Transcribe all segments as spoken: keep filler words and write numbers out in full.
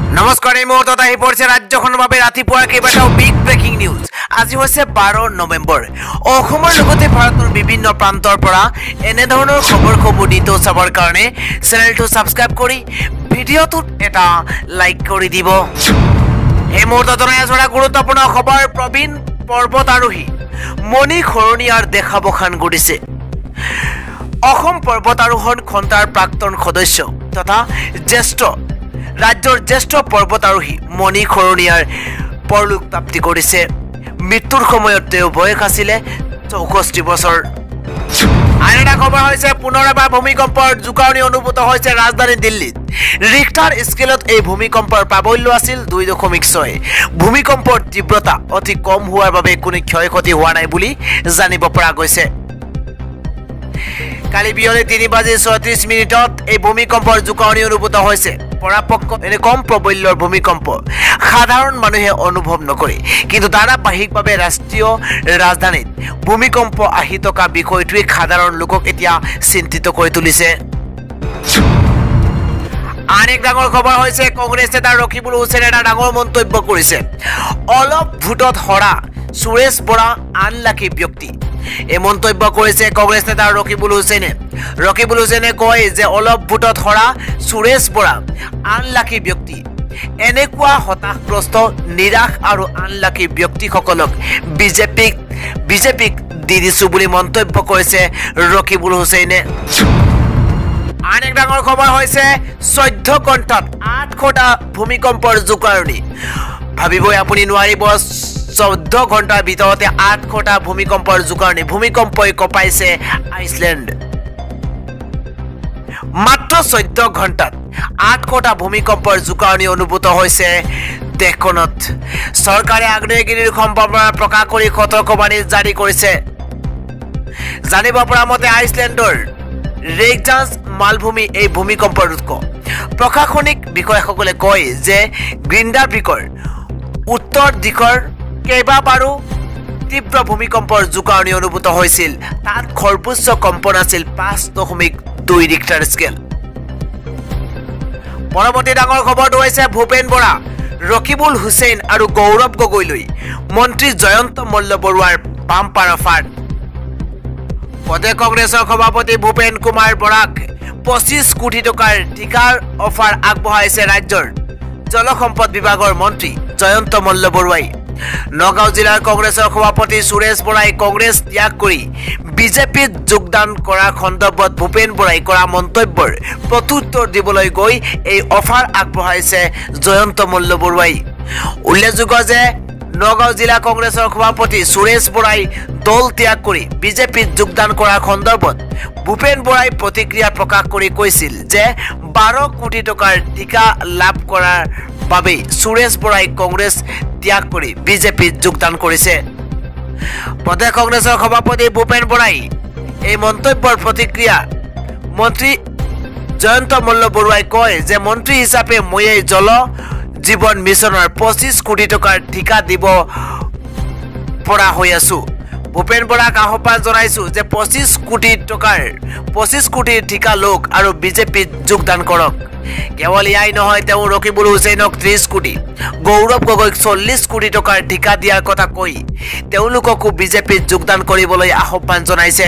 নমস্কাৰ এই মুহূৰ্তত আহি পৰিছে ৰাজ্যখনৰ বাবে ৰাতিপুৱাৰ কেইবাটাও বিগ ব্ৰেকিং নিউজ। আজি হৈছে বাৰ নৱেম্বৰ। অসমৰ লগতে ভাৰতৰ বিভিন্ন প্ৰান্তৰ পৰা এনে ধৰণৰ খবৰ খবৰ দিটো চাবৰ কাৰণে চেনেলটো সাবস্ক্ৰাইব কৰি ভিডিঅ'টোত এটা লাইক কৰি দিব। এই মুহূৰ্তত জনাই আছো এটা গুৰুত্বপূৰ্ণ খবৰ। প্ৰবীণ পৰ্বত আৰোহী মণি খৰণীয়াৰ দেখাবখান ঘটিছে। অসম পৰ্বত আৰোহণ খণ্ডৰ প্ৰাক্তন সদস্য তথা জ্যেষ্ঠ ৰাজ্যৰ জ্যেষ্ঠ পৰ্বত আৰোহী মণি খৰণীয়াৰ পৰলোক প্ৰাপ্তি কৰিছে। মৃত্যুৰ সময়ত তেওঁ বয়স আছিল চৌষষ্ঠি বছৰ। আন এটা খবৰ হৈছে পুনৰ এবাৰ ভূমিকম্পৰ জোকাৰণি অনুভূত হৈছে ৰাজধানী দিল্লীত। ৰিক্টাৰ স্কেলত এই ভূমিকম্পৰ প্ৰাবল্য আছিল দুই দশমিক ছয়। ভূমিকম্পৰ তীব্ৰতা অতি কম হোৱাৰ বাবে কোনো ক্ষয় ক্ষতি হোৱা নাই বুলি জানিব পৰা গৈছে। কালি বিয়লি তিনি বাজি ছয়ত্ৰিশ মিনিটত এই ভূমিকম্পৰ জোকাৰণি অনুভূত হৈছে। পৰাপক্ষ এনে কম প্ৰবল্যৰ ভূমিকম্প সাধাৰণ মানুহে অনুভৱ নকৰে, কিন্তু ধাৰাবাহিকভাৱে ৰাষ্ট্ৰীয় ৰাজধানীত ভূমিকম্প আহি থকা বিষয়টোৱে সাধাৰণ লোকক এতিয়া চিন্তিত কৰি তুলিছে। আন এক ডাঙৰ খবৰ হৈছে কংগ্ৰেছ নেতা ৰকিবুল হুছেইনে এটা ডাঙৰ মন্তব্য কৰিছে। অলপ ভোটত হৰা সুৰেশ বৰা আনলাকি ব্যক্তি। এই মন্তব্য কৰিছে কংগ্ৰেছ নেতা ৰকিবুল হুছেইনে। ৰকিবুল হুছেইনে কয় যে অলপ ভোটত হৰা সুৰেশ বৰা আনলাকি ব্যক্তি। এনেকুৱা হতাশগ্ৰস্ত নিৰাশ আৰু আনলাকি ব্যক্তিসকলক বিজেপিক বিজেপিক দি দিছো বুলি মন্তব্য কৰিছে ৰকিবুল হুছেইনে। আন এক ডাঙৰ খবৰ হৈছে চৈধ্য ঘণ্টাত আঠশটা ভূমিকম্পৰ জোকাৰণি। ভাবিবই আপুনি নোৱাৰিব চৈধ্য ঘণ্টাৰ ভিতৰতে আঠশটা ভূমিকম্পৰ জোকাৰণি। ভূমিকম্পই কঁপাইছে আইচলেণ্ড। মাত্ৰ চৈধ্য ঘণ্টাত আঠশটা ভূমিকম্পৰ জোকাৰণি অনুভূত হৈছে দেশখনত। চৰকাৰে আগ্নেয়গিৰিৰ সম্ভাৱনা প্ৰকাশ কৰি সতৰ্কবাণী জাৰি কৰিছে। জানিব পৰা মতে আইচলেণ্ডৰ ৰেগজান্স মালভূমি এই ভূমিকম্পৰ উৎস। প্ৰশাসনিক বিষয়াসকলে কয় যে গ্ৰিণ্ডাৰভিকৰ উত্তৰ দিশৰ কেইবাবাৰো তীব্ৰ ভূমিকম্পৰ জোকাৰণি অনুভূত হৈছিল। তাত সৰ্বোচ্চ কম্পন আছিল পাঁচ দশমিক দুই ৰিক্টাৰ স্কেল। পৰৱৰ্তী ডাঙৰ খবৰটো হৈছে ভূপেন বৰা, ৰকিবুল হুছেইন আৰু গৌৰৱ গগৈলৈ মন্ত্ৰী জয়ন্ত মল্ল বৰুৱাৰ বাম্পাৰ অফাৰ। প্ৰদেশ কংগ্ৰেছৰ সভাপতি ভূপেন কুমাৰ বৰাক পঁচিছ কোটি টকাৰ টিকাৰ অফাৰ আগবঢ়াইছে ৰাজ্যৰ জলসম্পদ বিভাগৰ মন্ত্ৰী জয়ন্ত মল্ল বৰুৱাই। নগাঁও জিলাৰ কংগ্ৰেছৰ সভাপতি সুৰেশ বৰাই কংগ্ৰেছ ত্যাগ কৰি বিজেপিত যোগদান কৰাৰ সন্দৰ্ভত ভূপেন বৰাই কৰা মন্তব্যৰ প্ৰত্যুত্তৰ দিবলৈ গৈ এই অফাৰ আগবঢ়াইছে জয়ন্ত মল্ল বৰুৱাই। উল্লেখযোগ্য যে নগাঁও জিলা কংগ্ৰেছৰ সভাপতি সুৰেশ বৰাই দল ত্যাগ কৰি বিজেপিত যোগদান কৰাৰ সন্দৰ্ভত ভূপেন বৰাই প্ৰতিক্ৰিয়া প্ৰকাশ কৰি কৈছিল যে বাৰ কোটি টকাৰ টিকা লাভ কৰাৰ বাবে সুৰেশ বৰাই কংগ্ৰেছ ত্যাগ কৰি বিজেপিত যোগদান কৰিছে। প্ৰদেশ কংগ্ৰেছৰ সভাপতি ভূপেন বৰাই এই মন্তব্যৰ প্ৰতিক্ৰিয়া মন্ত্ৰী জয়ন্ত মল্ল বৰুৱাই কয় যে মন্ত্ৰী হিচাপে ময়ে জল জীৱন মিছনৰ পঁচিছ কোটি টকাৰ ঠিকা দিব পৰা হৈ আছো। ভূপেন বৰাক আহ্বান জনাইছো যে পঁচিছ কোটি টকাৰ পঁচিছ কোটিৰ ঠিকা লোক আৰু বিজেপিত যোগদান কৰক। কেৱল ইয়াই নহয়, তেওঁ ৰকিবুল হুছেইনক ত্ৰিছ কোটি, গৌৰৱ গগৈক চল্লিছ কোটি টকাৰ ঠিকা দিয়াৰ কথা কৈ তেওঁলোককো বিজেপিত যোগদান কৰিবলৈ আহ্বান জনাইছে।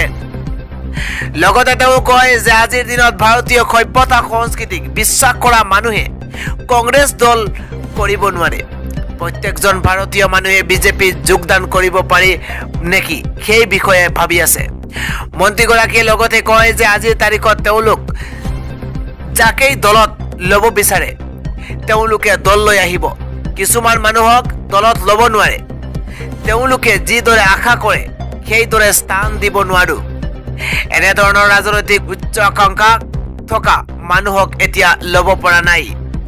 লগতে তেওঁ কয় যে আজিৰ দিনত ভাৰতীয় সভ্যতা সংস্কৃতিক বিশ্বাস কৰা মানুহে কংগ্ৰেছ দল কৰিব নোৱাৰে। প্ৰত্যেকজন ভাৰতীয় মানুহে বিজেপিত যোগদান কৰিব পাৰি নেকি সেই বিষয়ে ভাবি আছে। মন্ত্ৰীগৰাকীয়ে লগতে কয় যে আজিৰ তাৰিখত তেওঁলোক যাকেই দলত ল'ব বিচাৰে তেওঁলোকে দল লৈ আহিব। কিছুমান মানুহক দলত ল'ব নোৱাৰে। তেওঁলোকে যিদৰে আশা কৰে সেইদৰে স্থান দিব নোৱাৰো। এনেধৰণৰ ৰাজনৈতিক উচ্চ আকাংক্ষা থকা মানুহক এতিয়া ল'ব পৰা নাই।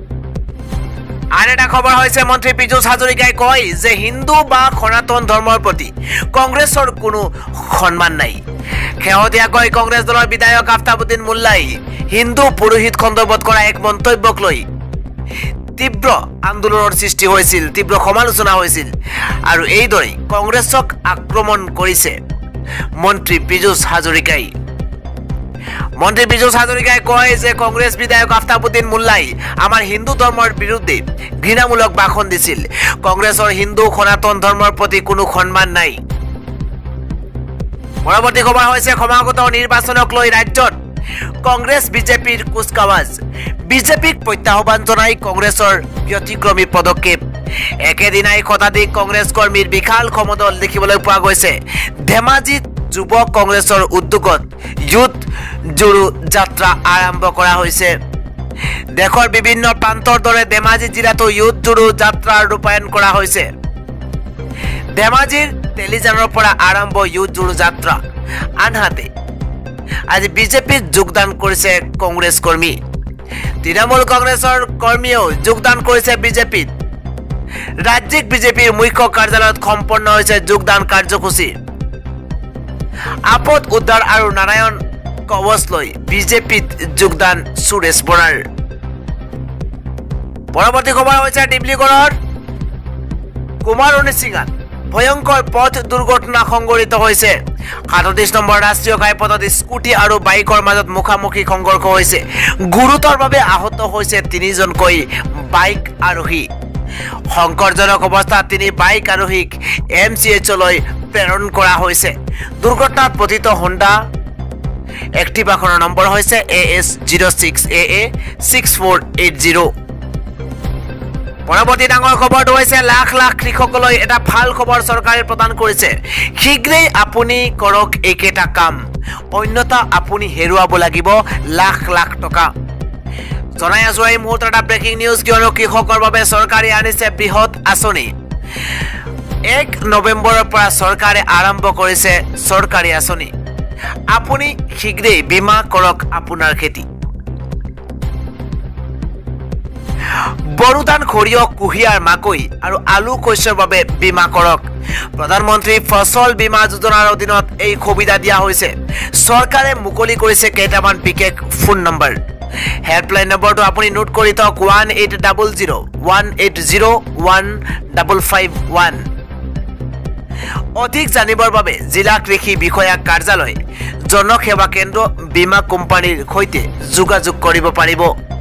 আন এটা খবৰ হৈছে মন্ত্ৰী পীযুষ হাজৰিকাই কয় যে হিন্দু বা সনাতন ধৰ্মৰ প্ৰতি কংগ্ৰেছৰ কোনো সন্মান নাই। শেহতীয়াকৈ কংগ্ৰেছ দলৰ বিধায়ক আফতাবুদ্দিন মোল্লাই হিন্দু পুৰোহিত সন্দৰ্ভত কৰা এক মন্তব্যক লৈ তীব্ৰ আন্দোলনৰ সৃষ্টি হৈছিল, তীব্ৰ সমালোচনা হৈছিল আৰু এইদৰে কংগ্ৰেছক আক্ৰমণ কৰিছে মন্ত্ৰী পীযুষ হাজৰিকাই। মন্ত্ৰী বিজোচ হাজৰিকাই কয় যে কংগ্ৰেছ বিধায়ক আফতাবুদ্দিন মোল্লাই আমাৰ হিন্দু ধৰ্মৰ বিৰুদ্ধে ঘৃণামূলক ভাষণ দিছিল। কংগ্ৰেছৰ হিন্দু সনাতন ধৰ্মৰ প্ৰতি কোনো সন্মান নাই। পৰৱৰ্তী খবৰ হৈছে সমাগত নিৰ্বাচনক লৈ ৰাজ্যত কংগ্ৰেছ বিজেপিৰ কুচকাৱাজ। বিজেপিক প্ৰত্যাহ্বান জনাই কংগ্ৰেছৰ ব্যতিক্ৰমী পদক্ষেপ। একেদিনাই শতাধিক কংগ্ৰেছ কৰ্মীৰ বিশাল সমদল দেখিবলৈ পোৱা গৈছে। ধেমাজিত যুৱ কংগ্ৰেছৰ উদ্যোগত ইউথ জোৰো যাত্ৰা আৰম্ভ কৰা হৈছে। দেশৰ বিভিন্ন প্ৰান্তৰ দৰে ধেমাজি জিলাতো ইউথ জোৰো যাত্ৰা ৰূপায়ণ কৰা হৈছে। ধেমাজিৰ তেলিজানৰ পৰা আৰম্ভ ইউথ জোৰো যাত্ৰা। আনহাতে আজি বিজেপিত যোগদান কৰিছে কংগ্ৰেছ কৰ্মী। তৃণমূল কংগ্ৰেছৰ কৰ্মীয়েও যোগদান কৰিছে বিজেপিত। ৰাজ্যিক বিজেপিৰ মুখ্য কাৰ্যালয়ত সম্পন্ন হৈছে যোগদান কাৰ্যসূচী। আপদ উদ্ধাৰ আৰু নাৰায়ণ কৱচ লৈ বিজেপিত যোগদান সুৰেশ বৰাৰ। পৰৱৰ্তী খবৰ হৈছে ডিব্ৰুগড়ৰ কুমাৰণী চিঙাত ভয়ংকৰ পথ দুৰ্ঘটনা সংঘটিত হৈছে। সাতত্ৰিশ নম্বৰ ৰাষ্ট্ৰীয় ঘাইপথত স্কুটি আৰু বাইকৰ মাজত মুখামুখি সংঘৰ্ষ হৈছে। গুৰুতৰভাৱে আহত হৈছে তিনিজনকৈ বাইক আৰোহী। সংকটজনক অৱস্থাত তিনি বাইক আৰোহীক এম চি এইচলৈ প্ৰেৰণ কৰা হৈছে। দুৰ্ঘটনাত পতিত হোণ্ডা এক্টিভাখনৰ নম্বৰ হৈছে A S zero' six A A six four eight zero'. পৰৱৰ্তী ডাঙৰ খবৰটো হৈছে লাখ লাখ কৃষকলৈ এটা ভাল খবৰ চৰকাৰে প্ৰদান কৰিছে। শীঘ্ৰেই আপুনি কৰক এইকেইটা কাম, অন্যথা আপুনি হেৰুৱাব লাগিব লাখ লাখ টকা। জনাই আছো এই মুহূৰ্তত এটা ব্ৰেকিং নিউজ, কিয়নো কৃষকৰ বাবে চৰকাৰে আনিছে বৃহৎ আঁচনি। এক নৱেম্বৰৰ পৰা চৰকাৰে আৰম্ভ কৰিছে চৰকাৰী আঁচনি। আপুনি শীঘ্ৰেই বীমা কৰক আপোনাৰ খেতি। বড়োধান, সৰিয়হ, কুঁহিয়াৰ, মাকৈ আৰু আলু শস্যৰ বাবে বীমা কৰক। প্ৰধানমন্ত্ৰী ফচল বীমা যোজনাৰ অধীনত এই সুবিধা দিয়া হৈছে। চৰকাৰে মুকলি কৰিছে কেইটামান বিশেষ ফোন নম্বৰ। হেল্পলাইন নম্বৰটো আপুনি নোট কৰি থওক, one eight double zero' one eight zero' one double five one. অধিক জানিবৰ বাবে জিলা কৃষি বিষয়া কাৰ্যালয়, জনসেৱা কেন্দ্ৰ, বীমা কোম্পানীৰ সৈতে যোগাযোগ কৰিব পাৰিব।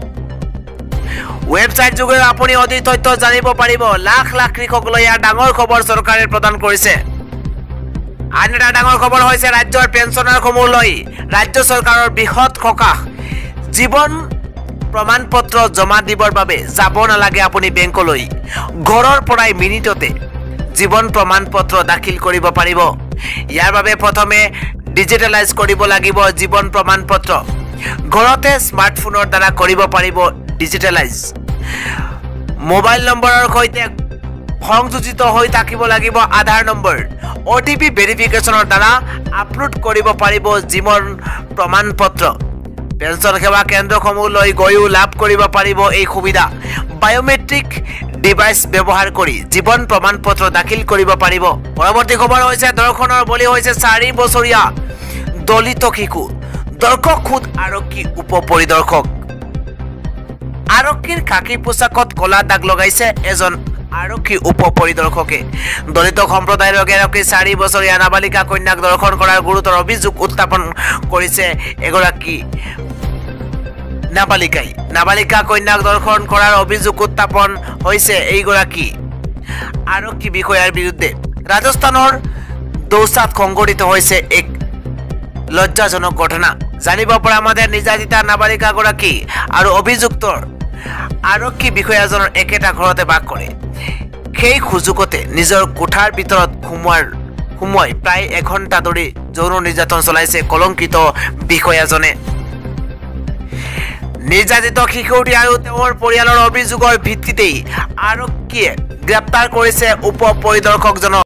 ৱেবছাইট যোগে আপুনি অধিক তথ্য জানিব পাৰিব। লাখ লাখ কৃষকলৈ ইয়াৰ ডাঙৰ খবৰ চৰকাৰে প্ৰদান কৰিছে। আন এটা ডাঙৰ খবৰ হৈছে ৰাজ্যৰ পেঞ্চনাৰসমূহ লৈ ৰাজ্য চৰকাৰৰ বৃহৎ সকাহ। জীৱন প্ৰমাণ পত্ৰ জমা দিবৰ বাবে যাব নালাগে আপুনি বেংকলৈ। ঘৰৰ পৰাই মিনিটতে জীৱন প্ৰমাণ পত্ৰ দাখিল কৰিব পাৰিব। ইয়াৰ বাবে প্ৰথমে ডিজিটেলাইজ কৰিব লাগিব জীৱন প্ৰমাণ পত্ৰ। ঘৰতে স্মাৰ্টফোনৰ দ্বাৰা কৰিব পাৰিব ডিজিটেলাইজ। মোবাইল নম্বৰৰ সৈতে সংযোজিত হৈ থাকিব লাগিব Aadhaar number. O' T P ভেৰিফিকেশ্যনৰ দ্বাৰা আপলোড কৰিব পাৰিব জীৱন প্ৰমাণ পত্ৰ। পেঞ্চন সেৱা কেন্দ্ৰসমূহলৈ গৈও লাভ কৰিব পাৰিব এই সুবিধা। বায়োমেট্ৰিক ডিভাইচ ব্যৱহাৰ কৰি জীৱন প্ৰমাণ পত্ৰ দাখিল কৰিব পাৰিব। পৰৱৰ্তী খবৰ হৈছে ধৰ্ষণৰ বলি হৈছে চাৰি বছৰীয়া দলিত শিশু। দৰ্শক খুদ আৰক্ষী উপ পৰিদৰ্শক। আৰক্ষীৰ খাকী পোচাকত কলা দাগ লগাইছে এজন আৰক্ষী উপ পৰিদৰ্শকে। দলিত সম্প্ৰদায়ৰ এগৰাকী চাৰি বছৰীয়া নাবালিকা কন্যাক দৰ্শন কৰাৰ গুৰুতৰ অভিযোগ উত্থাপন কৰিছে এগৰাকী নাবালিকাই। নাবালিকা কন্যাক দৰ্শন কৰাৰ অভিযোগ উত্থাপন হৈছে এইগৰাকী আৰক্ষী বিষয়াৰ বিৰুদ্ধে। ৰাজস্থানৰ দৌচাত সংঘটিত হৈছে এক লজ্জাজনক ঘটনা। জানিব পৰা মতে নিৰ্যাতিতা নাবালিকাগৰাকী আৰু অভিযুক্তৰ আৰক্ষী বিষয়াজনৰ একেটা ঘৰতে বাস কৰে। সেই সুযোগতে নিজৰ কোঠাৰ ভিতৰত সোমোৱাৰ সোমোৱাই প্ৰায় এঘণ্টা ধৰি যৌন নিৰ্যাতন চলাইছে কলংকিত বিষয়াজনে। নিৰ্যাতিত শিশুটি আৰু তেওঁৰ পৰিয়ালৰ অভিযোগৰ ভিত্তিতেই আৰক্ষীয়ে গ্ৰেপ্তাৰ কৰিছে উপ পৰিদৰ্শকজনক।